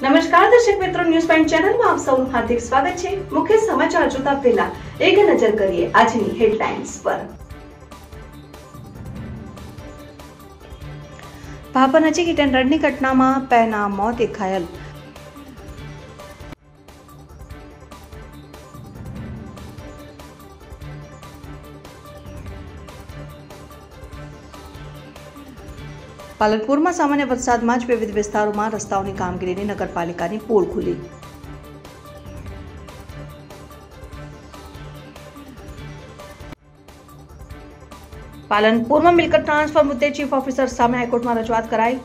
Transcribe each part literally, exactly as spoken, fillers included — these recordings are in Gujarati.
નમસ્કાર દર્શક મિત્રો, ન્યૂઝ પોઈન્ટ ચેનલમાં આપ સૌનું હાર્દિક સ્વાગત છે। મુખ્ય સમાચાર જોતા પહેલા એક નજર કરીએ આજની હેડલાઇન્સ પર। ભાભર નજીક હિટ એન્ડ રનની ઘટનામાં બેના મોત, એક ઘાયલ। પાલનપુરમાં સામાન્ય વરસાદમાં જ વિવિધ વિસ્તારોમાં રસ્તાઓની કામગીરીની નગરપાલિકાની પોલ ખુલી। પાલનપુરમાં મિલકત ટ્રાન્સફર મુદ્દે ચીફ ઓફિસર સામે હાઈકોર્ટમાં રજૂઆત કરાઈ।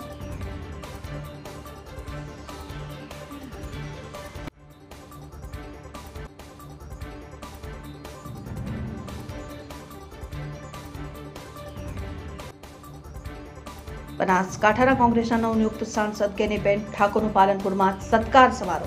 બનાસકાંઠાના કોંગ્રેસના નવનિયુક્ત સાંસદ ગેનીબેન ઠાકોરનો પાલનપુરમાં સત્કાર સમારોહ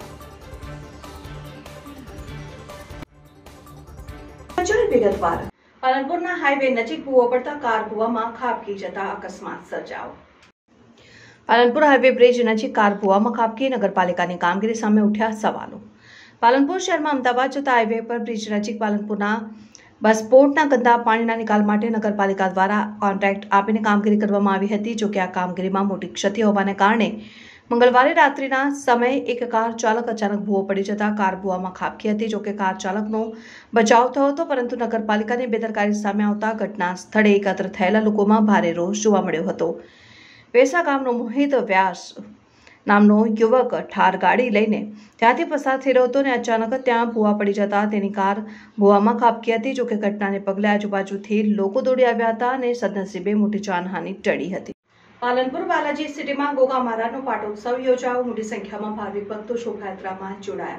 યોજાયો। પાલનપુરના હાઈવે નજીક ભૂવો પડતા કાર ભૂવામાં ખાબકી જતા અકસ્માત સર્જાયો। પાલનપુર હાઈવે બ્રિજ નજીક કાર ભૂવામાં ખાબકી, નગરપાલિકાની કામગીરી સામે ઉઠ્યા સવાલો। પાલનપુર શહેરમાં અમદાવાદ જતા હાઈવે પર બ્રિજ નજીક પાલનપુરના બસપોર્ટના ગંદા પાણીના નિકાલ માટે નગરપાલિકા દ્વારા કોન્ટ્રાક્ટ આપીને કામગીરી કરવામાં આવી હતી। જોકે આ કામગીરીમાં મોટી ક્ષતિ હોવાને કારણે મંગળવારે રાત્રિના સમયે એક કાર ચાલક અચાનક ભૂવો પડી જતા કાર ભૂવામાં ખાબકી હતી। જોકે કાર ચાલકનો બચાવ થયો હતો, પરંતુ નગરપાલિકાની બેદરકારી સામે આવતા ઘટના સ્થળે એકત્ર થયેલા લોકોમાં ભારે રોષ જોવા મળ્યો હતો। વેસા ગામનો મોહિત વ્યાસ નામનો યુવક ઠાર ગાડી લઈને ત્યાંથી પસાર થઈ રહ્યો હતો અને અચાનક ત્યાં ભૂવા પડી જતા તેની કાર ભૂવામાં ખાબકી હતી। જોકે ઘટનાને પગલે આજુબાજુથી લોકો દોડી આવ્યા હતા અને સદનસીબે મોટી જાનહાનિ ટળી હતી। પાલનપુર બાલાજી સિટીમાં ગોગા મહારાજનો પાટોત્સવ યોજાયો। મોટી સંખ્યામાં ભાવિક ભક્તો શોભાયાત્રામાં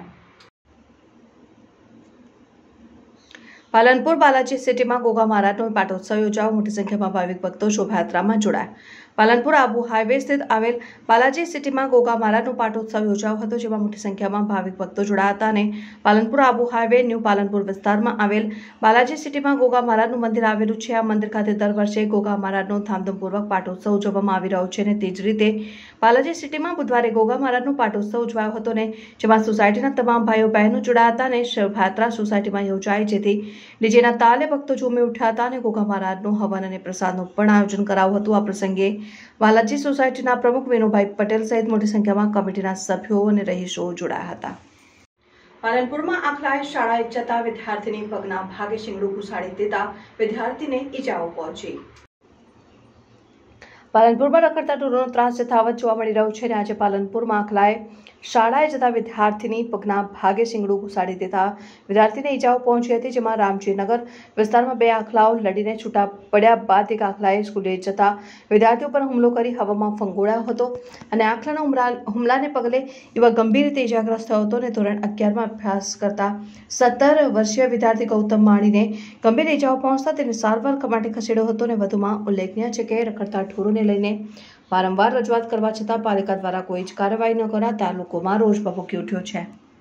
જોડાયા। પાલનપુર બાલાજી સિટીમાં ગોગા મહારાજનો પાટોત્સવ યોજાયો। મોટી સંખ્યામાં ભાવિક ભક્તો શોભાયાત્રામાં જોડાયા। પાલનપુર આબુ હાઈવે સ્થિત આવેલ બાલાજી સિટીમાં ગોગા મહારાજનો પાટોત્સવ યોજાયો હતો, જેમાં મોટી સંખ્યામાં ભાવિક ભક્તો જોડાયા હતા અને પાલનપુર આબુ હાઈવે ન્યૂ પાલનપુર વિસ્તારમાં આવેલ બાલાજી સિટીમાં ગોગા મહારાજનું મંદિર આવેલું છે। આ મંદિર ખાતે દર વર્ષે ગોગા મહારાજનો ધામધૂમપૂર્વક પાટોત્સવ ઉજવવામાં આવી રહ્યો છે અને તે જ રીતે બાલાજી સિટીમાં બુધવારે ગોગા મહારાજનો પાટોત્સવ ઉજવાયો હતો અને જેમાં સોસાયટીના તમામ ભાઈઓ બહેનો જોડાયા હતા અને શોભાયાત્રા સોસાયટીમાં યોજાઈ, જેથી ડીજેના તાલે ભક્તો ઝૂમી ઉઠ્યા હતા અને ગોગા મહારાજનું હવન અને પ્રસાદનું પણ આયોજન કરાયું હતું। આ પ્રસંગે બાલાજી સોસાયટીના પ્રમુખ વિનુભાઈ પટેલ સહિત મોટી સંખ્યામાં કમિટીના સભ્યો અને રહીશો જોડાયા હતા। પાલનપુરમાં આખલાએ શાળાએ જતા વિદ્યાર્થીની પગના ભાગે શીંગડું ઘુસાડી દેતા વિદ્યાર્થીને ઈજાઓ પહોંચી। પાલનપુરમાં રખડતા ઢોરોનો ત્રાસ યથાવત જોવા મળી રહ્યો છે અને આજે પાલનપુરમાં આખલાએ શાળાએ જતા વિદ્યાર્થીની પગના ભાગે શીંગડું ઘુસાડી દેતા વિદ્યાર્થીને ઈજાઓ પહોંચી હતી, જેમાં રામજીનગર વિસ્તારમાં બે આખલાઓ લડીને છૂટા પડ્યા બાદ એક આખલાએ સ્કૂલે જતા વિદ્યાર્થીઓ પર હુમલો કરી હવામાં ફંગોળાયો હતો અને આખલાના હુમલાને પગલે યુવક ગંભીર રીતે ઈજાગ્રસ્ત થયો હતો અને ધોરણ અગિયારમાં અભ્યાસ કરતા સત્તર વર્ષીય વિદ્યાર્થી ગૌતમ માળીને ગંભીર ઈજાઓ પહોંચતા તેને સારવાર માટે ખસેડ્યો હતો અને વધુમાં ઉલ્લેખનીય છે કે રખડતા ઢોરોને લઈને વારંવાર રજૂઆત કરવા છતાં પાલિકા દ્વારા કોઈ જ કાર્યવાહી ન કરાતા લોકોમાં રોષ ભભૂકી ઉઠ્યો છે।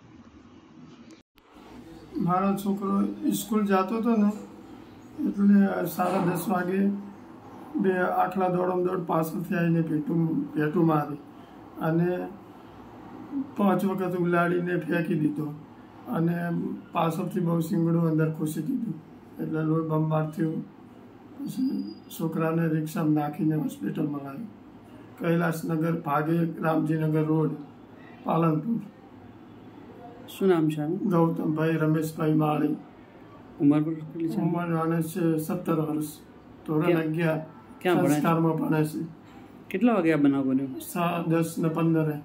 મારો છોકરો સ્કૂલ જતો હતો ને એટલે સાડા દસ વાગે બે આખલા દોડમ દોડ પાછળથી આવીને પેટું પેટું મારી અને પાંચ વખત ઉલાડીને ફેંકી દીધો અને પાછળથી બહુ શીંગડું અંદર ઘૂસી દીધું એટલે લોહી બંબાર થયું। પછી છોકરાને રિક્ષામાં નાખીને હોસ્પિટલમાં લાવ્યો। કૈલાસનગર ભાગે રામજીનગર રોડ, પાલનપુર। શું નામ છે? ગૌતમભાઈ રમેશભાઈ માળી। ઉંમર કેટલી છે? ઉંમર આને છે સત્તર વર્ષ, ધોરણ અગિયાર ક્યાં સંસ્કારમાં ભણે છે। કેટલા વાગે આ બનાવ બન્યો? દસ ને પંદરે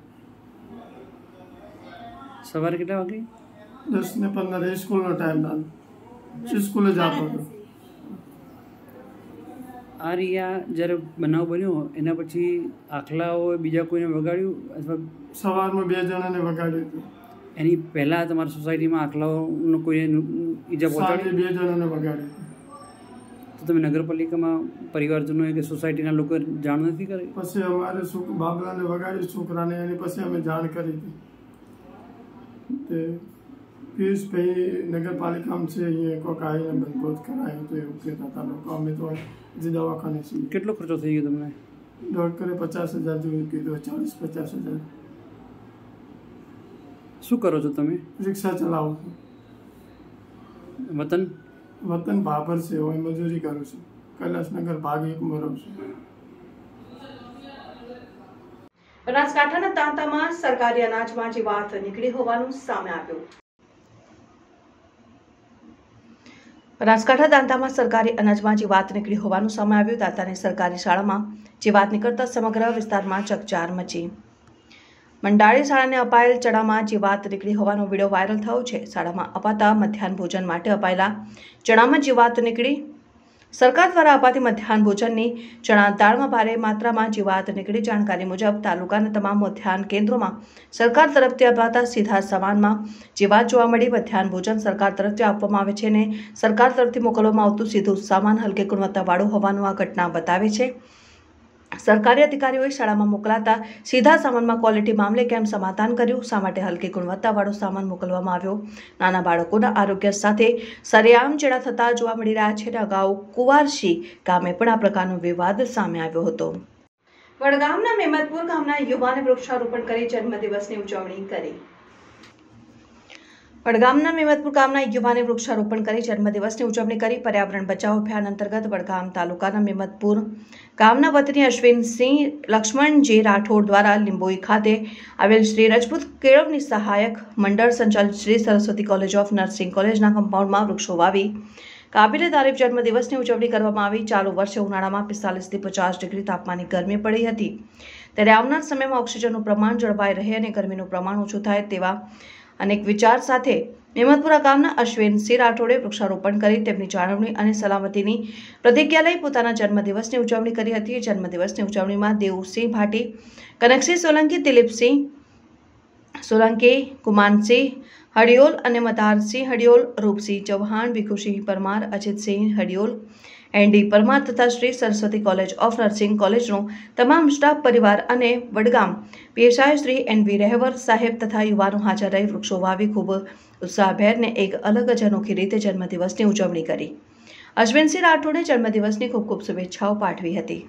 સવારે કેટલા વાગે? દસ ને પંદરે સ્કૂલનો ટાઈમ ના સ્કૂલે જતો હતો। આ રહ્યા જ્યારે બનાવ બન્યો એના પછી આખલાઓ બીજા કોઈને વગાડ્યું અથવા સવારમાં બે જણાને વગાડ્યું હતું? એની પહેલા તમારી સોસાયટીમાં આખલાઓનો કોઈને ઈજા પહોંચાડી? બે જણાને વગાડ્યું હતું। તો તમે નગરપાલિકામાં પરિવારજનોએ કે સોસાયટીના લોકો જાણ નથી કરી? પછી અમારે બાબલાને વગાડ્યું છોકરાને, એની પછી અમે જાણ કરી હતી। પિયુષભાઈ નગરપાલિકામાં છે, અહીંયા કોઈક આવીને બંધબોધ કરાયો તો એવું કહેતા હતા લોકો। અમે તો હજી દવાખાને છીએ। કેટલો ખર્ચો થઈ ગયો તમને? ડોક્ટરે પચાસ હજાર જેવું કીધું, ચાલીસ પચાસ હજાર। શું કરો છો તમે? રિક્ષા ચલાવું છું. વતન વતન ભાભર છે, હું મજૂરી કરું છું. કૈલાસનગર ભાગ એકમાં રહું છું. બનાસકાંઠાના તાંતામાં સરકારી અનાજમાં જીવાત નીકળી હોવાનું સામે આવ્યું. બનાસકાંઠા દાંતામાં સરકારી અનાજમાં જીવાત નીકળી હોવાનું સામે આવ્યું. દાંતાની સરકારી શાળામાં જીવાત નીકળતા સમગ્ર વિસ્તારમાં ચકચાર મચી. મંડાળી શાળાને અપાયેલ ચણામાં જીવાત નીકળી હોવાનો વિડીયો વાયરલ થયો છે. શાળામાં અપાતા મધ્યાહન ભોજન માટે અપાયેલા ચણામાં જીવાત નીકળી. સરકાર દ્વારા અપાતી મધ્યાહન ભોજનની ચણા દાળમાં ભારે માત્રામાં જીવાત નીકળી. જાણકારી મુજબ તાલુકાના તમામ મધ્યાહન કેન્દ્રોમાં સરકાર તરફથી અપાતા સીધા સામાનમાં જીવાત જોવા મળી. મધ્યાહન ભોજન સરકાર તરફથી આપવામાં આવે છે અને સરકાર તરફથી મોકલવામાં આવતું સીધું સામાન હલકી ગુણવત્તાવાળું હોવાનું આ ઘટના બતાવે છે. સરકારી અધિકારીઓએ શાળામાં મોકલાતા સીધા સામાનમાં ક્વોલિટી મામલે કેમ સમાધાન કર્યું? શા માટે હલકી ગુણવત્તાવાળો સામાન મોકલવામાં આવ્યો? નાના બાળકોના આરોગ્ય સાથે સરેઆમ ચેડા થતા જોવા મળી રહ્યા છે. અગાઉ કુવારશી ગામે પણ આ પ્રકારનો વિવાદ સામે આવ્યો હતો. વડગામના મેમતપુર ગામના યુવાને વૃક્ષારોપણ કરી જન્મદિવસની ઉજવણી કરી. વડગામના મેમતપુર ગામના યુવાને વૃક્ષારોપણ કરી જન્મદિવસની ઉજવણી કરી. પર્યાવરણ બચાવ અભિયાન અંતર્ગત વડગામ તાલુકાના મેમતપુર ગામના વતની અશ્વિનસિંહ લક્ષ્મણજી રાઠોડ દ્વારા લીંબોઈ ખાતે આવેલ શ્રી રજપૂત કેળવણી સહાયક મંડળ સંચાલિત Shri Saraswati college of nursing કોલેજના કમ્પાઉન્ડમાં વૃક્ષો વાવી કાબિલે તારીફ જન્મદિવસની ઉજવણી કરવામાં આવી. ચાલુ વર્ષે ઉનાળામાં પિસ્તાલીસથી પચાસ ડિગ્રી તાપમાનની ગરમી પડી હતી, ત્યારે આવનાર સમયમાં ઓક્સિજનનું પ્રમાણ જળવાઈ રહે અને ગરમીનું પ્રમાણ ઓછું થાય તેવા અનેક વિચાર સાથે મેમતપુરા ગામના અશ્વિનસિંહ રાઠોડે વૃક્ષારોપણ કરી તેમની જાળવણી અને સલામતીની પ્રતિજ્ઞા લઈ પોતાના જન્મદિવસની ઉજવણી કરી હતી. જન્મદિવસની ઉજવણીમાં દેવસિંહ ભાટી, કનકસિંહ સોલંકી, દિલીપસિંહ સોલંકી, કુમાનસિંહ હડિયોલ અને મતારસિંહ હડિયોલ, રૂપસિંહ ચૌહાણ, ભીખુસિંહ પરમાર, અજીતસિંહ હડિયોલ, એનડી પરમાર તથા Shri Saraswati college of nursing કોલેજનો તમામ સ્ટાફ પરિવાર અને Vadgam PSI Shri N V Rahevar સાહેબ તથા યુવાનો હાજર રહી વૃક્ષો વાવી ખૂબ ઉત્સાહભેર ને એક અલગ જ અનોખી રીતે જન્મદિવસની ઉજવણી કરી. અશ્વિનસિંહ રાઠોડે જન્મદિવસની ખૂબ ખૂબ શુભેચ્છાઓ પાઠવી હતી.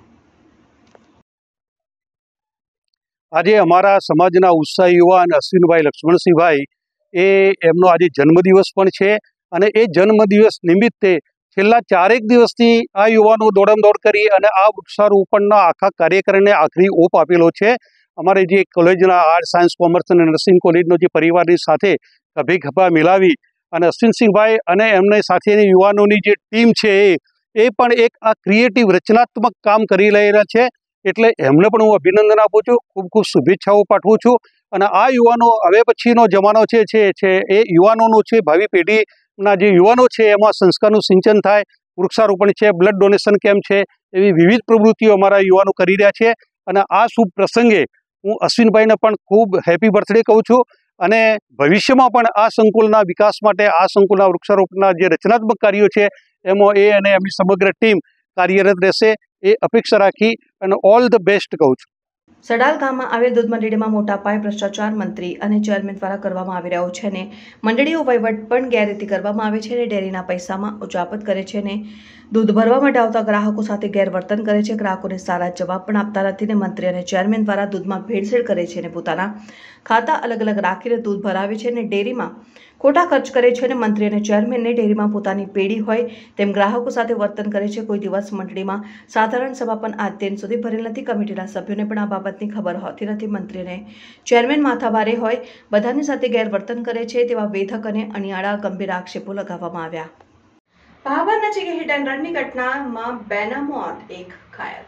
આજે અમારા સમાજના ઉત્સાહી યુવાન અશ્વિનભાઈ લક્ષ્મણસિંહભાઈ એ એમનો આજે જન્મદિવસ પણ છે અને એ જન્મદિવસ નિમિત્તે છેલ્લા ચારેક દિવસથી આ યુવાનો દોડમદોડ કરી અને આ વૃક્ષારોપણના આખા કાર્યક્રમને આખરી ઓપ આપેલો છે. અમારે જે કોલેજના આર્ટ્સ, સાયન્સ, કોમર્સ અને નર્સિંગ કોલેજનો જે પરિવારની સાથે ખભે ખભા મિલાવી અને અશ્વિનસિંહભાઈ અને એમને સાથેની યુવાનોની જે ટીમ છે એ એ પણ એક આ ક્રિએટિવ રચનાત્મક કામ કરી રહેલા છે. એટલે એમને પણ હું અભિનંદન આપું છું, ખૂબ ખૂબ શુભેચ્છાઓ પાઠવું છું. અને આ યુવાનો હવે પછીનો જમાનો છે છે એ યુવાનોનો છે, ભાવિ પેઢીના જે યુવાનો છે એમાં સંસ્કારનું સિંચન થાય. વૃક્ષારોપણ છે, બ્લડ ડોનેશન કેમ્પ છે, એવી વિવિધ પ્રવૃત્તિઓ અમારા યુવાનો કરી રહ્યા છે. અને આ શુભ પ્રસંગે હું અશ્વિનભાઈને પણ ખૂબ હેપી બર્થડે કહું છું. અને ભવિષ્યમાં પણ આ સંકુલના વિકાસ માટે, આ સંકુલના વૃક્ષારોપણના જે રચનાત્મક કાર્યો છે એમાં એ અને એમની સમગ્ર ટીમ કાર્યરત રહેશે એ અપેક્ષા રાખી અને ઓલ ધ બેસ્ટ કહું છું. સડાલ ગામમાં આવેલ દૂધ મંડળીમાં મોટા પાયે ભ્રષ્ટાચાર મંત્રી અને ચેરમેન દ્વારા કરવામાં આવી રહ્યો છે અને મંડળીઓ વહીવટ પણ ગેરરીતિ કરવામાં આવે છે અને ડેરીના પૈસામાં ઉચાપત કરે છે અને દૂધ ભરવા માટે આવતા ગ્રાહકો સાથે ગેરવર્તન કરે છે. ગ્રાહકોને સારા જવાબ પણ આપતા નથી ને મંત્રી અને ચેરમેન દ્વારા દૂધમાં ભેળસેળ કરે છે અને પોતાના ખાતા અલગ અલગ રાખીને દૂધ ભરાવે છે અને ડેરીમાં ખોટા ખર્ચ કરે છે અને મંત્રી અને ચેરમેનને ડેરીમાં પોતાની પેઢી હોય તેમ ગ્રાહકો સાથે વર્તન કરે છે. કોઈ દિવસ મંડળીમાં સાધારણ સભા પણ આજ દિન સુધી ભરેલ નથી. કમિટીના સભ્યોને પણ આ બાબતની ખબર હોતી નથી. મંત્રી અને ચેરમેન માથાભારે હોય, બધાની સાથે ગેરવર્તન કરે છે તેવા વેધક અને અણિયાળા ગંભીર આક્ષેપો લગાવવામાં આવ્યા. ભાભર નજીક હિટ એન્ડ રનની ઘટનામાં બેના મોત, એક ઘાયલ.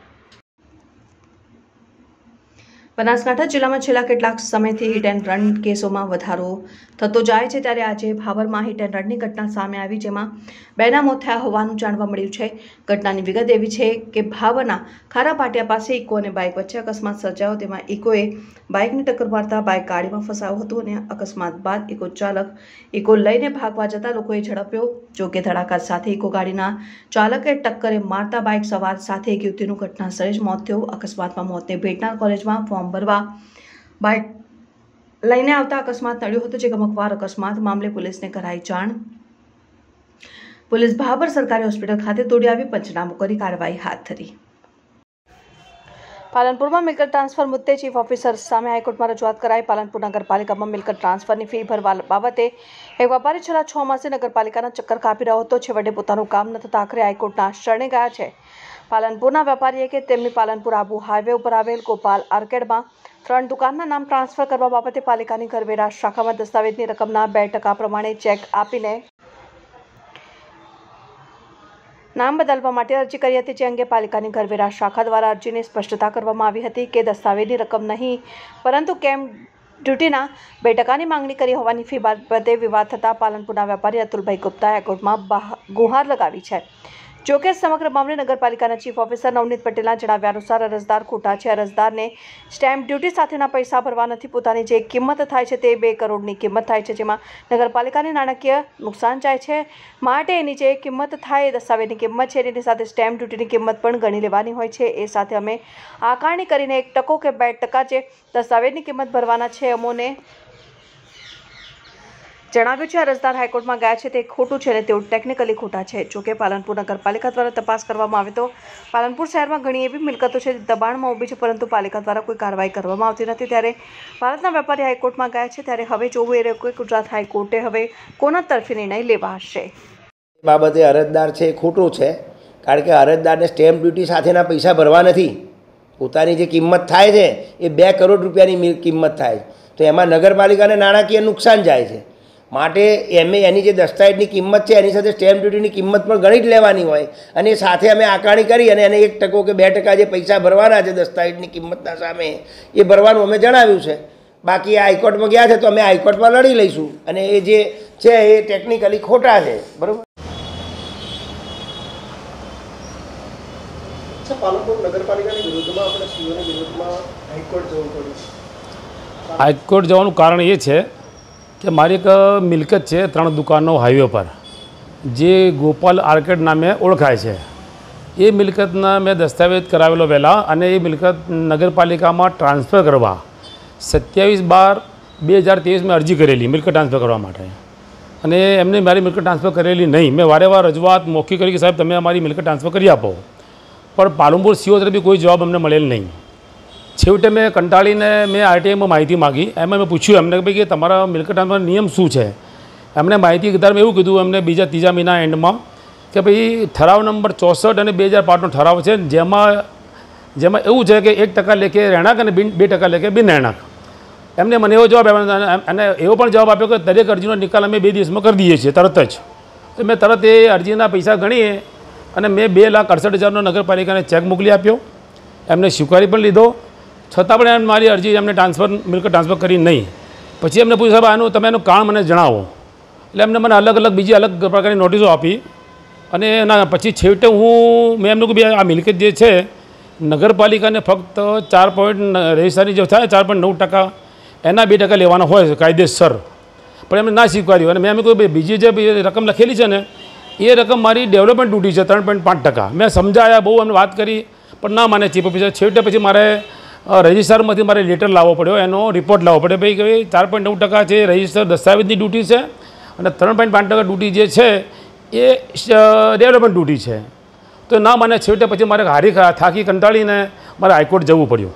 બનાસકાંઠા જિલ્લામાં છેલ્લા કેટલાક સમયથી હિટ એન્ડ રન કેસોમાં વધારો થતો જાય છે, ત્યારે આજે ભાભરમાં હિટ એન્ડ રનની ઘટના સામે આવી, જેમાં બેના મોત થયા હોવાનું જાણવા મળ્યું છે. ઘટનાની વિગત એવી છે કે ભાભરના ખારા પાટિયા પાસે ઇકો અને બાઇક વચ્ચે અકસ્માત સર્જાયો. તેમાં ઇકોએ બાઇકને ટક્કર મારતા બાઇક ગાડીમાં ફસાયું હતું અને અકસ્માત બાદ ઇકો ચાલક ઇકો લઈને ભાગવા જતા લોકોએ ઝડપ્યો. જોકે ધડાકા સાથે ઇકો ગાડીના ચાલકે ટક્કરે મારતા બાઇક સવાર સાથે એક યુવતીનું ઘટના સ્થળે જ મોત થયું. અકસ્માતમાં મોતને ભેટનાર કોલેજમાં ફોર્મ ભરવા બાઇક લઈને આવતા અકસ્માત નડ્યો હતો, જે ગમખ્વાર અકસ્માત મામલે પોલીસને કરાઈ જાણ. પોલીસ ભાભર સરકારી હોસ્પિટલ ખાતે દોડી આવી પંચનામું કરી કાર્યવાહી હાથ ધરી. પાલનપુરમાં મિલકત ટ્રાન્સફર મુદ્દે ચીફ ઓફિસર સામે હાઈકોર્ટમાં રજૂઆત કરાઈ. પાલનપુર નગરપાલિકામાં મિલકત ટ્રાન્સફરની ફી ભરવા બાબતે એક વેપારી છેલ્લા છ માસે નગરપાલિકાના ચક્કર કાપી રહ્યો હતો. છેવટે પોતાનું કામ ન થતાં આખરે હાઈકોર્ટના શરણે ગયા છે. પાલનપુરના વેપારીએ કે તેમની પાલનપુર આબુ હાઈવે ઉપર આવેલ ગોપાલ આર્કેડમાં ત્રણ દુકાનના નામ ટ્રાન્સફર કરવા બાબતે પાલિકાની કરવેરા શાખામાં દસ્તાવેજની રકમના બે ટકા પ્રમાણે ચેક આપીને નામ બદલવા માટે અરજી કરી હતી. જે અંગે પાલિકાની કરવેરા શાખા દ્વારા અરજીની સ્પષ્ટતા કરવામાં આવી હતી કે દસ્તાવેજની રકમ નહીં પરંતુ કેમ્પ ડ્યુટીના બે ટકાની માંગણી કરી હોવાની ફી બાબતે વિવાદ થતાં પાલનપુરના વેપારી અતુલભાઈ ગુપ્તાએ હાઈકોર્ટમાં ગુહાર લગાવી છે. જોકે સમગ્ર મામલે નગરપાલિકાના ચીફ ઓફિસર નવનીત પટેલના જણાવ્યા અનુસાર અરજદાર ખોટા છે. અરજદારને સ્ટેમ્પ ડ્યુટી સાથેના પૈસા ભરવા નથી. પોતાની જે કિંમત થાય છે તે બે કરોડની કિંમત થાય છે, જેમાં નગરપાલિકાને નાણાકીય નુકસાન જાય છે. માટે એની જે કિંમત થાય એ દસ્તાવેજની કિંમત છે, એની સાથે સ્ટેમ્પ ડ્યુટીની કિંમત પણ ગણી લેવાની હોય છે. એ સાથે અમે આકારણી કરીને એક ટકો કે બે ટકા જે દસ્તાવેજની કિંમત ભરવાના છે અમોને જણાવ્યું છે. અરજદાર હાઈકોર્ટમાં ગયા છે તે ખોટું છે અને તેઓ ટેકનિકલી ખોટા છે. જોકે પાલનપુર નગરપાલિકા દ્વારા તપાસ કરવામાં આવે તો પાલનપુર શહેરમાં ઘણી એવી મિલકતો છે દબાણમાં ઊભી છે, પરંતુ પાલિકા દ્વારા કોઈ કાર્યવાહી કરવામાં આવતી નથી. ત્યારે ભારતના વેપારી હાઈકોર્ટમાં ગયા છે. ત્યારે હવે જોવું એ રહ્યું કે ગુજરાત હાઈકોર્ટે હવે કોના તરફી નિર્ણય લેવા હશે. બાબતે અરજદાર છે એ ખોટું છે, કારણ કે અરજદારને સ્ટેમ્પ ડ્યુટી સાથેના પૈસા ભરવા નથી. પોતાની જે કિંમત થાય છે એ બે કરોડ રૂપિયાની કિંમત થાય, તો એમાં નગરપાલિકાને નાણાકીય નુકસાન જાય છે. માટે એમે એની જે દસ્તાવેજની કિંમત છે એની સાથે સ્ટેમ્પ ડ્યુટીની કિંમત પણ ગણી જ લેવાની હોય, અને સાથે અમે આકારણી કરી અને એને એક ટકો કે બે ટકા જે પૈસા ભરવાના છે દસ્તાવેજની કિંમતના સામે એ ભરવાનું અમે જણાવ્યું છે. બાકી આ હાઈકોર્ટમાં ગયા છે તો અમે હાઈકોર્ટમાં લડી લઈશું, અને એ જે છે એ ટેકનિકલી ખોટા છે. બરાબર. પાલનપુર નગરપાલિકાની વિરુદ્ધમાં આપણે સીઓની વિરુદ્ધમાં હાઈકોર્ટ જવું પડ્યું. હાઈકોર્ટ જવાનું કારણ એ છે કે મારી એક મિલકત છે ત્રણ દુકાનો હાઈવે પર જે ગોપાલ આર્કેડ નામે ઓળખાય છે. એ મિલકતના મેં દસ્તાવેજ કરાવેલો પહેલાં, અને એ મિલકત નગરપાલિકામાં ટ્રાન્સફર કરવા સત્યાવીસ બાર બે હજાર ત્રેવીસ મેં અરજી કરેલી મિલકત ટ્રાન્સફર કરવા માટે, અને એમને મારી મિલકત ટ્રાન્સફર કરેલી નહીં. મેં વારે વાર રજૂઆત મૌખિક કરી કે સાહેબ તમે અમારી મિલકત ટ્રાન્સફર કરી આપો, પણ પાલનપુર સીઓ તરફથી કોઈ જવાબ અમને મળેલ નહીં. છેવટે મેં કંટાળીને મેં આરટીઆઈમાં માહિતી માગી. એમાં મેં પૂછ્યું એમને કે ભાઈ કે તમારા મિલકત ટ્રાન્સફર નિયમ શું છે. એમને માહિતી કીધા એવું કીધું એમને બીજા ત્રીજા મહિના એન્ડમાં કે ભાઈ ઠરાવ નંબર ચોસઠ અને બે હજાર પાંચનો ઠરાવ છે, જેમાં જેમાં એવું છે કે એક ટકા લેખે રહેણાંક અને બે ટકા લેખે બિન રહેણાંક. એમને મને એવો જવાબ આપ્યો, અને એવો પણ જવાબ આપ્યો કે દરેક અરજીનો નિકાલ અમે બે દિવસમાં કરી દઈએ છીએ તરત જ. તો મેં તરત એ અરજીના પૈસા ગણીએ અને મેં બે લાખ અડસઠ હજારનો નગરપાલિકાને ચેક મોકલી આપ્યો. એમને સ્વીકારી પણ લીધો, છતાં પણ એમ મારી અરજી એમને ટ્રાન્સફર મિલકત ટ્રાન્સફર કરી નહીં. પછી એમને પૂછ્યું સાહેબ આનું તમે એનું કારણ મને જણાવો. એટલે એમને મને અલગ અલગ બીજી અલગ પ્રકારની નોટિસો આપી, અને એના પછી છેવટે હું મેં એમનું કે ભાઈ આ મિલકત જે છે નગરપાલિકાને ફક્ત ચાર પોઈન્ટ રજિસ્ટ્રારની જે થાય ચાર પોઈન્ટ નવ ટકા એના બે ટકા લેવાના હોય છે કાયદેસર, પણ એમને ના સ્વીકાર્યું. અને મેં એમ કહ્યું ભાઈ બીજી જે રકમ લખેલી છે ને એ રકમ મારી ડેવલપમેન્ટ ડ્યુટી છે ત્રણ પોઈન્ટ પાંચ ટકા. મેં સમજાયા, બહુ એમને વાત કરી, પણ ના માને ચીફ ઓફિસર. છેવટે પછી મારે રજિસ્ટરમાંથી મારે લેટર લાવવો પડ્યો, એનો રિપોર્ટ લાવવો પડ્યો ભાઈ કે ચાર પોઈન્ટ નવ ટકા છે રજિસ્ટર દસ્તાવેજની ડ્યુટી છે, અને ત્રણ પોઈન્ટ પાંચ ટકા ડ્યુટી જે છે એ ડેવલપમેન્ટ ડ્યુટી છે. તો ના માને છેવટે પછી મારે હારી થાકી કંટાળીને મારે હાઈકોર્ટ જવું પડ્યું.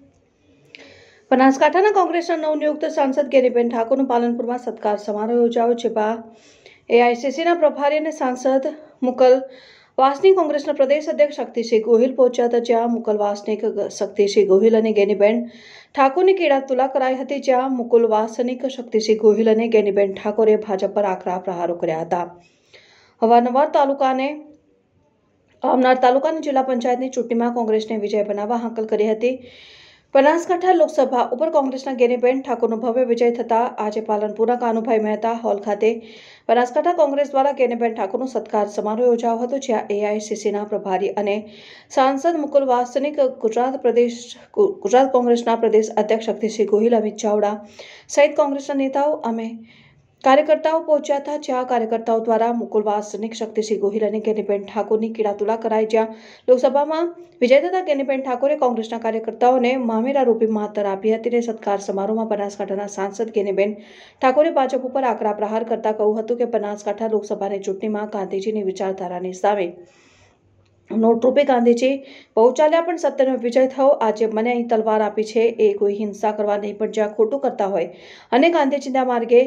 બનાસકાંઠાના કોંગ્રેસના નવનિયુક્ત સાંસદ ગેનીબેન ઠાકોરનો પાલનપુરમાં સત્કાર સમારોહ યોજાયો. જેમાં એઆઈસીસીના પ્રભારી અને સાંસદ મુકલ વાસનિક કોંગ્રેસના પ્રદેશ અધ્યક્ષ શક્તિસિંહ ગોહિલ પહોંચ્યા હતા. જ્યાં મુકલ વાસનિક શક્તિસિંહ ગોહિલ અને ગેનીબેન ઠાકોરની કેળા તુલા કરાઈ હતી. જ્યાં મુકુલ વાસનિક શક્તિસિંહ ગોહિલ અને ગેનીબેન ઠાકોરે ભાજપ પર આકરા પ્રહારો કર્યા હતા. અવારનવાર તાલુકાને આવનાર તાલુકાની જિલ્લા પંચાયતની ચૂંટણીમાં કોંગ્રેસને વિજય બનાવવા હાકલ કરી હતી. બનાસકાંઠા લોકસભા ઉપર કોંગ્રેસના ગેનીબેન ઠાકોરનો ભવ્ય વિજય થતા આજે પાલનપુરના કાનુભાઈ મહેતા હોલ ખાતે બનાસકાંઠા કોંગ્રેસ દ્વારા ગેનીબેન ઠાકોરનો સત્કાર સમારોહ યોજાયો હતો. જ્યાં એઆઈસીસીના પ્રભારી અને સાંસદ મુકુલ વાસનિક, ગુજરાત પ્રદેશ ગુજરાત કોંગ્રેસના પ્રદેશ અધ્યક્ષ શક્તિસિંહ ગોહિલ, અમિત ચાવડા સહિત કોંગ્રેસના નેતાઓ અમે કાર્યકર્તાઓ પહોંચ્યા હતા. જ્યાં કાર્યકર્તાઓ દ્વારા મુકુલ વાસનિક, શક્તિસિંહ ગોહિલ અને ગેનીબેન ઠાકોરની કીડાતુલા કરાઈ. જ્યાં લોકસભામાં વિજય થતા ગેનીબેન ઠાકોરે કોંગ્રેસના કાર્યકર્તાઓને મામેરા રૂપી માતર આપી હતી. અને સત્કાર સમારોહમાં બનાસકાંઠાના સાંસદ ગેનીબેન ઠાકોરે ભાજપ ઉપર આકરા પ્રહાર કરતા કહ્યું હતું કે બનાસકાંઠા લોકસભાની ચૂંટણીમાં ગાંધીજીની વિચારધારાની સામે નોટરૂપે ગાંધીજી બહુ ચાલ્યા પણ સત્યનો વિજય થયો. આજે મને અહીં તલવાર આપી છે એ કોઈ હિંસા કરવા નહીં, પણ જ્યાં ખોટું કરતા હોય અને ગાંધીજીના માર્ગે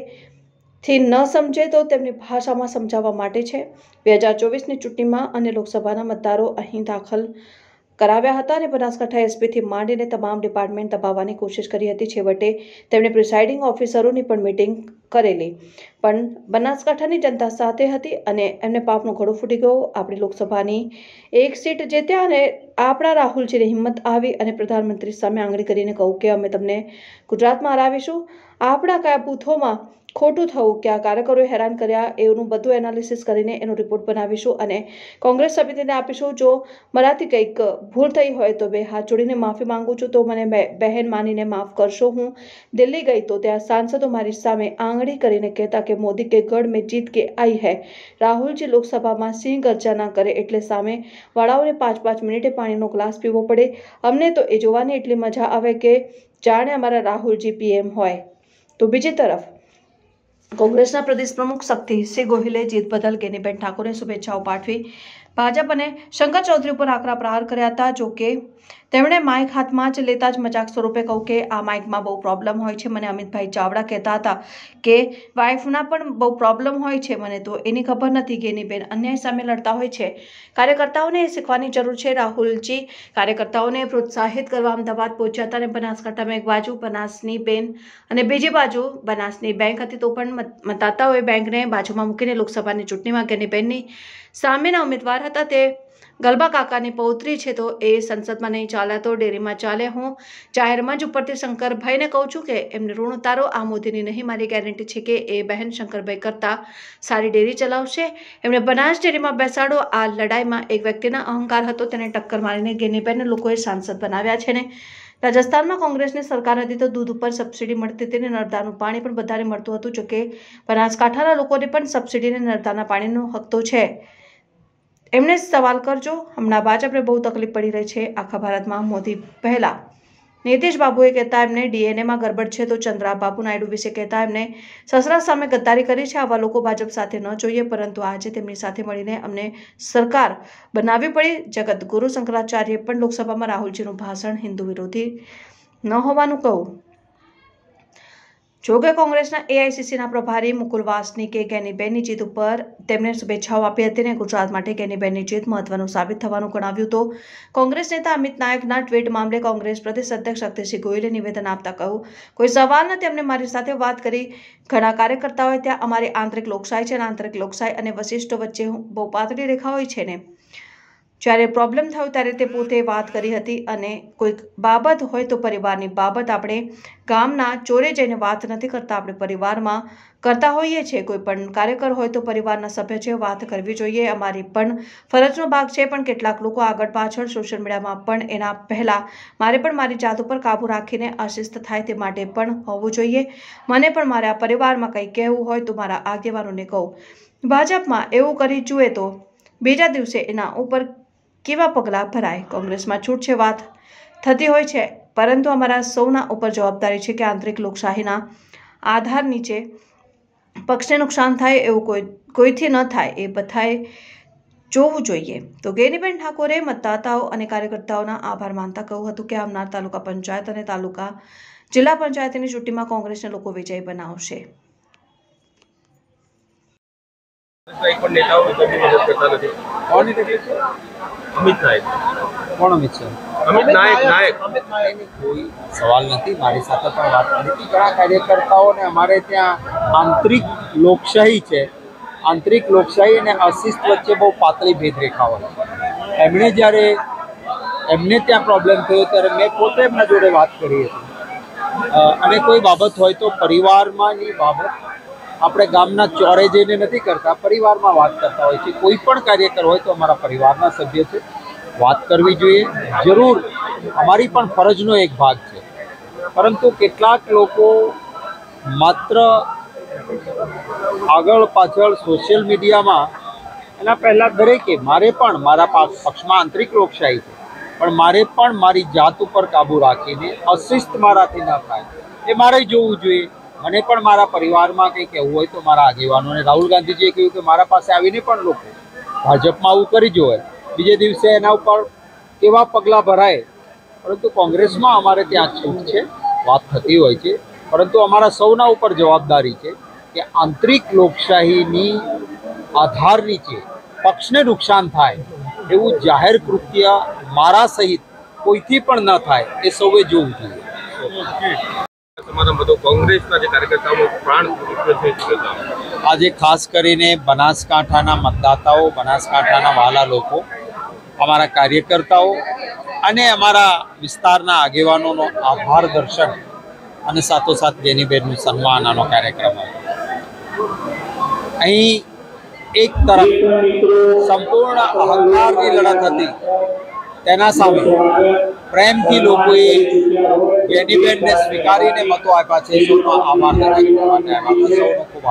થી ન સમજે તો તેમની ભાષામાં સમજાવવા માટે છે. બે હજાર ચોવીસની ચૂંટણીમાં અને લોકસભાના મતદારો અહીં દાખલ કરાવ્યા હતા અને બનાસકાંઠા એસપીથી માંડીને તમામ ડિપાર્ટમેન્ટ દબાવવાની કોશિશ કરી હતી. છેવટે તેમણે પ્રિસાઇડિંગ ઓફિસરોની પણ મીટિંગ કરેલી, પણ બનાસકાંઠાની જનતા સાથે હતી અને એમને પાપનો ઘડો ફૂટી ગયો. આપણી લોકસભાની એક સીટ જીત્યા અને આપણા રાહુલજીની હિંમત આવી અને પ્રધાનમંત્રી સામે આંગળી કરીને કહું કે અમે તમને ગુજરાતમાં હરાવીશું. આપણા કયા બૂથોમાં ખોટું થયું, ક્યાં કાર્યકરોએ હેરાન કર્યા, એનું બધું એનાલિસિસ કરીને એનો રિપોર્ટ બનાવીશું અને કોંગ્રેસ સમિતિને આપીશું. જો મારાથી કંઈક ભૂલ થઈ હોય તો બે હાથ જોડીને માફી માંગુ છું, તો મને બહેન માનીને માફ કરશો. હું દિલ્હી ગઈ તો ત્યાં સાંસદો મારી સામે આંગળી કરીને કહેતા કે મોદી કે ગઢ મેં જીત કે आई है. રાહુલજી લોકસભામાં સિંહ ગર્જા ના કરે એટલે સામે વાળાઓને પાંચ પાંચ મિનિટે પાણીનો ગ્લાસ પીવો પડે. અમને તો એ જોવાની એટલી મજા આવે કે જાણે અમારા રાહુલજી પીએમ હોય. તો બીજી તરફ કોંગ્રેસના પ્રદેશ પ્રમુખ શક્તિસિંહ ગોહિલે જીત બદલ ગેનીબેન ઠાકોરને શુભેચ્છાઓ પાઠવી ભાજપ અને શંકર ચૌધરી ઉપર આકરા પ્રહાર કર્યા હતા. જો કે તેમણે માઇક હાથમાં જ લેતા જ મજાક સ્વરૂપે કહ્યું કે આ માઇકમાં બહુ પ્રોબ્લેમ હોય છે. મને અમિતભાઈ ચાવડા કહેતા હતા કે વાઇફના પણ બહુ પ્રોબ્લેમ હોય છે, મને તો એની ખબર નથી. ગેનીબેન અન્યાય સામે લડતા હોય છે, કાર્યકર્તાઓને એ શીખવાની જરૂર છે. રાહુલજી કાર્યકર્તાઓને પ્રોત્સાહિત કરવા અમદાવાદ પહોંચ્યા હતા અને બનાસકાંઠામાં એક બાજુ બનાસની બેન અને બીજી બાજુ બનાસની બેંક હતી, તો પણ મતદાતાઓએ બેંકને બાજુમાં મૂકીને લોકસભાની ચૂંટણીમાં ગેનીબેનની સામેના ઉમેદવાર હતા તે ગલબા કાકાની પૌત્રી છે, તો એ સંસદમાં નહીં ચાલે તો ડેરીમાં ચાલે. હું જાહેર મંચ ઉપરથી શંકરભાઈને કહું છું કે એમને ઋણ ઉતારો. આ મોદીની નહીં, મારી ગેરંટી છે કે એ બહેન શંકરભાઈ કરતા સારી ડેરી ચલાવશે. એમને બનાસ ડેરીમાં બેસાડો. આ લડાઈમાં એક વ્યક્તિના અહંકાર હતો, તેને ટક્કર મારીને ગેનીબેનને લોકોએ સાંસદ બનાવ્યા છે ને રાજસ્થાનમાં કોંગ્રેસની સરકાર હતી તો દૂધ ઉપર સબસિડી મળતી હતી ને નર્મદાનું પાણી પણ બધાને મળતું હતું. જોકે બનાસકાંઠાના લોકોને પણ સબસિડી ને નર્મદાના પાણીનો હક તો છે. એમને સવાલ કરજો. હમણાં ભાજપને બહુ તકલીફ પડી રહી છે આખા ભારતમાં. મોદી પહેલા નીતિશ બાબુએ કહેતા એમને ડીએનએમાં ગરબડ છે, તો ચંદ્રાબાબુ નાયડુ વિશે કહેતા એમને સસરા સામે ગદ્દારી કરી છે. આવા લોકો ભાજપ સાથે ન જોઈએ, પરંતુ આજે તેમની સાથે મળીને અમને સરકાર બનાવવી પડી. જગતગુરુ શંકરાચાર્ય પણ લોકસભામાં રાહુલજીનું ભાષણ હિન્દુ વિરોધી ન હોવાનું કહું. જોકે કોંગ્રેસના એઆઈસીસીના પ્રભારી મુકુલ વાસનિકે ગેનીબેનની જીત ઉપર તેમને શુભેચ્છાઓ આપી હતી અને ગુજરાત માટે ગેનીબેનની જીત મહત્વનું સાબિત થવાનું ગણાવ્યું. તો કોંગ્રેસ નેતા અમિત નાયકના ટ્વીટ મામલે કોંગ્રેસ પ્રદેશ અધ્યક્ષ શક્તિસિંહ ગોહિલે નિવેદન આપતા કહ્યું, કોઈ સવાલ નથી, અમને મારી સાથે વાત કરી. ઘણા કાર્યકર્તાઓએ ત્યાં અમારી આંતરિક લોકશાહી છે અને આંતરિક લોકશાહી અને વશિષ્ઠ વચ્ચે બહુ પાતળી રેખા હોય છે ને જ્યારે પ્રોબ્લેમ થયો ત્યારે તે પોતે વાત કરી હતી અને કોઈક બાબત હોય તો પરિવારની બાબત. આપણે ગામના ચોરે જઈને વાત નથી કરતા, આપણે પરિવારમાં કરતા હોઈએ છીએ. કોઈ પણ કાર્યકર હોય તો પરિવારના સભ્ય છે, વાત કરવી જોઈએ. અમારી પણ ફરજનો ભાગ છે, પણ કેટલાક લોકો આગળ પાછળ સોશિયલ મીડિયામાં પણ એના પહેલાં મારે પણ મારી જાત ઉપર કાબૂ રાખીને અશિસ્ત થાય તે માટે પણ હોવું જોઈએ. મને પણ મારા પરિવારમાં કંઈ કહેવું હોય તો મારા આગેવાનોને કહું. ભાજપમાં એવું કરી જુએ તો બીજા દિવસે એના ઉપર કેવા પગલાં ભરાય. કોંગ્રેસમાં છૂટ છે, વાત થતી હોય છે, પરંતુ અમારા સૌના ઉપર જવાબદારી છે કે આંતરિક લોકશાહીના આધાર નીચે પક્ષને નુકસાન થાય એવું કોઈ કોઈથી ન થાય એ બધાએ જોવું જોઈએ. તો ગેનીબેન ઠાકોરે મતદાતાઓ અને કાર્યકર્તાઓના આભાર માનતા કહ્યું હતું કે આવનાર તાલુકા પંચાયત અને તાલુકા જિલ્લા પંચાયતની ચૂંટણીમાં કોંગ્રેસને લોકો વિજય બનાવશે. અમિત નાયક કોણ અમિત છે? અમિત નાયક નાયક કોઈ સવાલ નથી. મારી સાથે પણ વાત કરી હતી. ઘણા કાર્યકર્તાઓને અમારે ત્યાં આંતરિક લોકશાહી છે, આંતરિક લોકશાહી અને અશિસ્ત વચ્ચે બહુ પાતળી ભેદરેખા હોય. એમણે જ્યારે એમને ત્યાં પ્રોબ્લેમ થયો ત્યારે મેં પોતે એમના જોડે વાત કરી હતી અને કોઈ બાબત હોય તો પરિવારમાંની બાબત આપણે ગામના ચોરે જઈને નથી કરતા, પરિવારમાં વાત કરતા હોય છે. કોઈ પણ કાર્યકર હોય તો અમારા પરિવારના સભ્ય છે, વાત કરવી જોઈએ. જરૂર અમારી પણ ફરજનો એક ભાગ છે, પરંતુ કેટલાક લોકો માત્ર આગળ પાછળ સોશિયલ મીડિયામાં એના પહેલાં દરેકે મારે પણ મારા પક્ષમાં આંતરિક લોકશાહી છે, પણ મારે પણ મારી જાત ઉપર કાબૂ રાખીને અશિસ્ત મારાથી ન થાય એ મારે જોવું જોઈએ. મને પણ મારા પરિવારમાં કંઈ કહેવું હોય તો મારા આગેવાનોને રાહુલ ગાંધીજીએ કહ્યું કે મારા પાસે આવીને પણ લોકો ભાજપમાં આવું કરી જોવે બીજે દિવસે એના ઉપર કેવા પગલાં ભરાય, પરંતુ કોંગ્રેસમાં અમારે ત્યાં છૂટ છે, વાત થતી હોય છે, પરંતુ અમારા સૌના ઉપર જવાબદારી છે કે આંતરિક લોકશાહીની આધાર નીચે પક્ષને નુકસાન થાય એવું જાહેર કૃત્ય મારા સહિત કોઈથી પણ ન થાય એ સૌએ જોવું જોઈએ. કોંગ્રેસના જે કાર્યકર્તાઓ પ્રાણ આજે ખાસ કરીને બનાસકાંઠાના મતદાતાઓ, બનાસકાંઠાના વહાલા લોકો, અમારા કાર્યકર્તાઓ અને અમારા વિસ્તારના આગેવાનોનો આભાર દર્શન અને સાથોસાથ ગેનીબેનનું સન્માન આનો કાર્યક્રમ હતો. અહીં એક તરફ સંપૂર્ણ અહંકારની લડત હતી, તેના સામે પ્રેમથી લોકોએ ગેનીબેનને સ્વીકારીને મતો આપ્યા છે. સૌનો આભાર વ્યક્ત કરવાને આવ્યા. સૌનો ખૂબ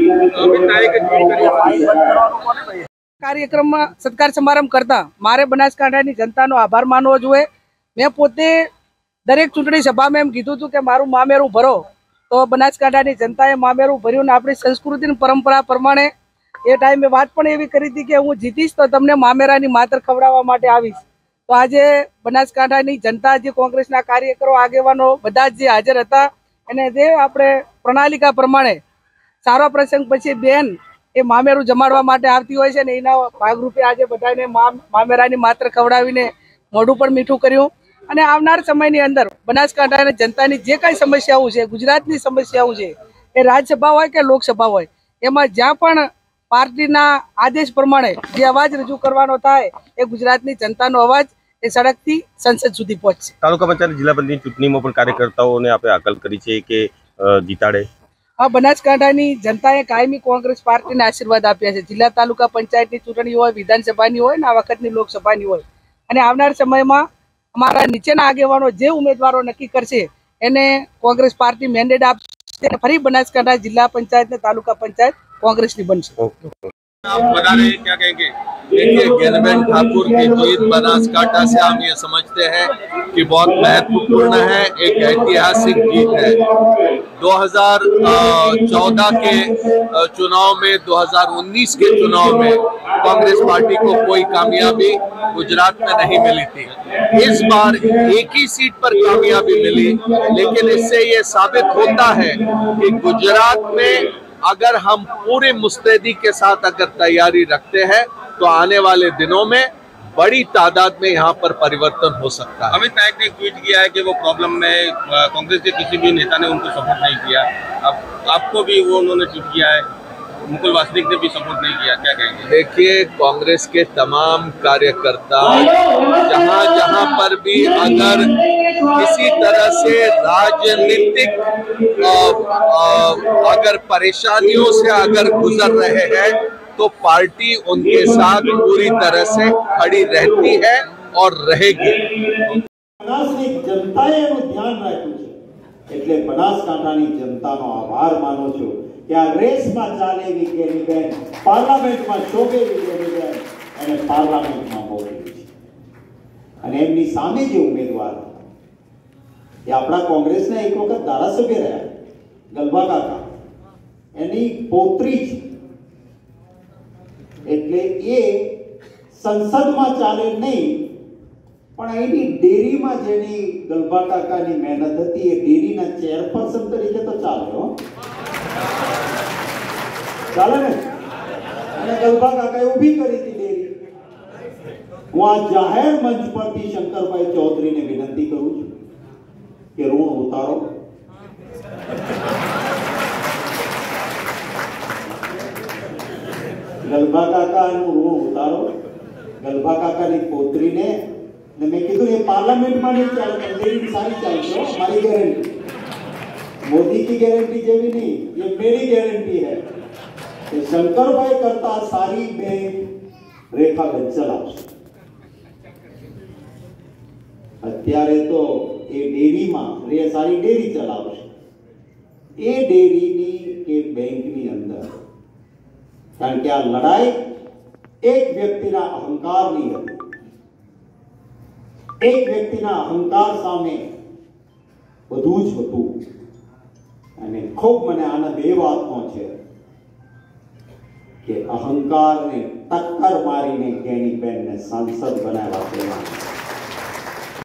આભાર. કાર્યક્રમમાં સત્કાર સમારંભ કરતા મારે બનાસકાંઠાની જનતાનો આભાર માનવો જોઈએ. મેં પોતે દરેક ચૂંટણી સભામાં એમ કીધું હતું કે મારું મામેરું ભરો, તો બનાસકાંઠાની જનતાએ મામેરું ભર્યું ને આપણી સંસ્કૃતિની પરંપરા પ્રમાણે એ ટાઈમે વાત પણ એવી કરી હતી કે હું જીતીશ તો તમને મામેરાની માતર ખવડાવવા માટે આવીશ. તો આજે બનાસકાંઠાની જનતા, જે કોંગ્રેસના કાર્યકરો, આગેવાનો બધા જ જે હાજર હતા, અને જે આપણે પ્રણાલિકા પ્રમાણે સારો પ્રસંગ પછી બેન એ મામેરું જમાડવા માટે આવતી હોય છે ને એના ભાગરૂપે આજે બધાને મામેરાની માત્ર ખવડાવીને મોઢું પણ મીઠું કર્યું. અને આવનાર સમયની અંદર બનાસકાંઠાની જનતાની જે કાંઈ સમસ્યાઓ છે, ગુજરાતની સમસ્યાઓ છે, એ રાજ્યસભા હોય કે લોકસભા હોય, એમાં જ્યાં પણ પાર્ટીના આદેશ પ્રમાણે જે અવાજ રજૂ કરવાનો થાય એ ગુજરાતની જનતાનો અવાજ એ સડકથી સંસદ સુધી પહોંચશે. તાલુકા પંચાયત જિલ્લા પંચાયતની ચૂંટણીમાં પણ કાર્યકર્તાઓને આપણે આકલ કરી છે કે જીતાડે. હા, બનાસકાંઠાની જનતાએ કાયમી કોંગ્રેસ પાર્ટીને આશીર્વાદ આપ્યા છે. જિલ્લા તાલુકા પંચાયતની ચૂંટણી હોય, વિધાનસભાની હોય ને આ વખતની લોકસભાની હોય, અને આવનાર સમયમાં અમારા નીચેના આગેવાનો જે ઉમેદવારો નક્કી કરશે એને કોંગ્રેસ પાર્ટી મેન્ડેટ આપશે. ફરી બનાસકાંઠા જિલ્લા પંચાયત ને तालुका पंचायत कांग्रेस की बन आप बता रहे हैं, क्या कहेंगे? देखिए, गैनीबेन ठाकुर की जीत बनासकांठा से हम ये समझते हैं कि बहुत महत्वपूर्ण है, एक ऐतिहासिक जीत है. दो हज़ार चौदह के चुनाव में, दो हज़ार उन्नीस के चुनाव में कांग्रेस पार्टी को कोई कामयाबी गुजरात में नहीं मिली थी. इस बार एक ही सीट पर कामयाबी मिली, लेकिन इससे ये साबित होता है कि गुजरात में अगर हम पूरी मुस्तैदी के साथ अगर तैयारी रखते हैं तो आने वाले दिनों में बड़ी तादाद में यहाँ पर परिवर्तन हो सकता है. अमित नायक ने ट्वीट किया है कि वो प्रॉब्लम में कांग्रेस के किसी भी नेता ने उनको सपोर्ट नहीं किया. अब आपको भी वो उन्होंने ट्वीट किया है, मुकुल वासनिक ने भी सपोर्ट नहीं किया, क्या कहेंगे? देखिए, कांग्रेस के तमाम कार्यकर्ता जहाँ जहाँ पर भी अगर किसी तरह से राजनीतिक अगर परेशानियों से अगर गुजर रहे हैं तो पार्टी उनके साथ पूरी तरह से खड़ी रहती है और रहेगी. जनताए एનું ધ્યાન રાખ્યું છે એટલે બનાસકાંઠાની જનતાનો આભાર માનું છું કે આ રેસમાં ચાલેલી ગેનીબેન, પાર્લામેન્ટમાં શોભેલી ગેનીબેન અને પાર્લામેન્ટમાં મોકલી છે. અને એમની સામે જે ઉમેદવાર એ આપણા કોંગ્રેસના એક વખત ધારાસભ્ય રહ્યા, ગલભા કાકા, એની પોત્રી છે. એટલે એ સંસદમાં ચાલે નહીં, પણ અહીંની ડેરીમાં જેની ગલભા કાકાની મહેનત હતી એ ડેરીના ચેરપર્સન તરીકે તો ચાલે. હો, ચાલે ને. અને ગલભા કાકાએ ઊભી કરી હતી ડેરી. હું આ જાહેર મંચ પરથી શંકરભાઈ ચૌધરીને વિનંતી કરું છું કે ઋણ ઉતારો. ગલભા કાકાનું ઋણ ઉતારો. ગલભા કાકાની પોત્રીને ને મેં કીધું એ પાર્લામેન્ટમાં નહીં ચાલે, પણ ડેરી સારી ચાલશે. મારી ગેરંટી, મોદી की गारंटी જેવી નહીં, ये मेरी गारंटी है कि शंकरभाई करता सारी बैंक રેખાબેન ચલાવશે. અત્યારે તો એ ડેરીમાં રે સારી ડેરી ચલાવશે. એ ડેરીની કે બેંકની અંદર, કારણ કે આ લડાઈ એક વ્યક્તિના અહંકારની હતી. એક વ્યક્તિના અહંકાર સામે બધું જ હતું. અને ખૂબ મને આનંદ એ વાતનો છે કે અહંકારને ટક્કર મારીને ગેનીબેનને સાંસદ બનાવ્યા તેમાં